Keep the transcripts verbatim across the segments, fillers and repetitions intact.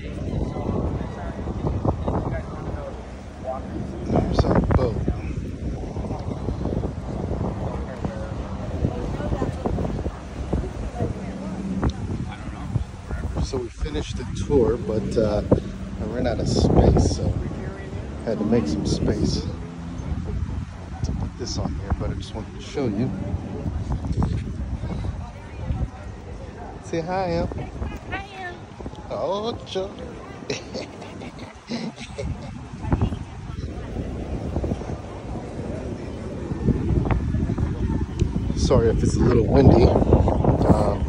There's our boat. So we finished the tour, but uh, I ran out of space, so I had to make some space to put this on here, but I just wanted to show you. Say hi, Em. Hi, Em. Oh, Joe. Sorry if it's a little windy. Um,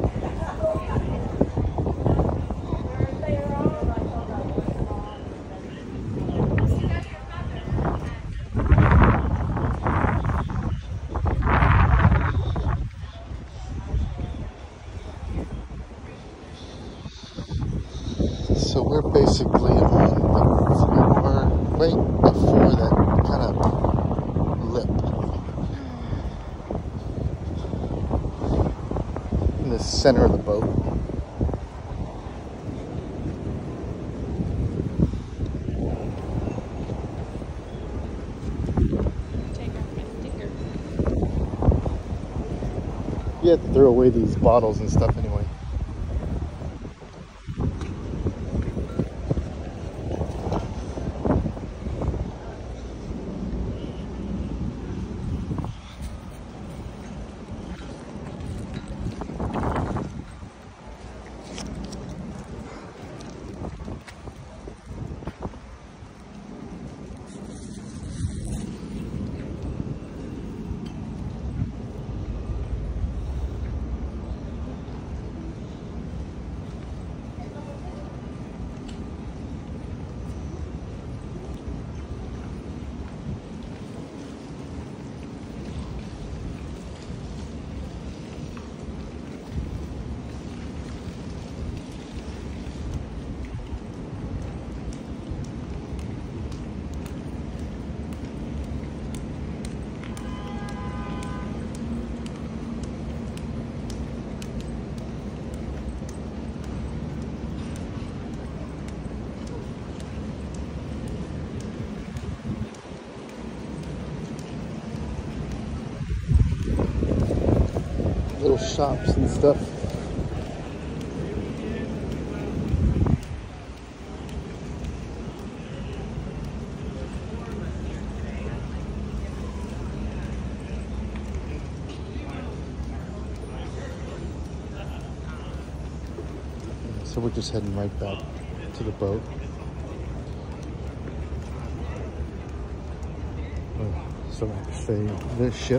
So we're basically on the floor right before that kind of lip in the center of the boat. Take off my sticker. You have to throw away these bottles and stuff anyway. Little shops and stuff. So we're just heading right back to the boat. So I have to say the ship.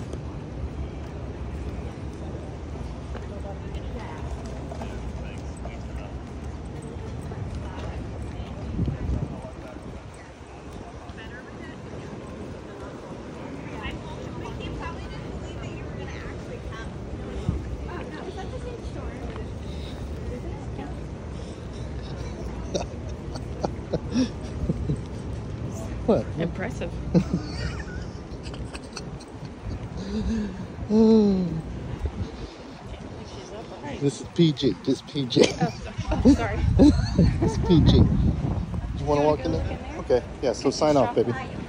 What? Impressive. This is P G. This is P G. Oh, oh, sorry. This is P G. Do you want to walk in there? Okay. Yeah. So sign off, baby.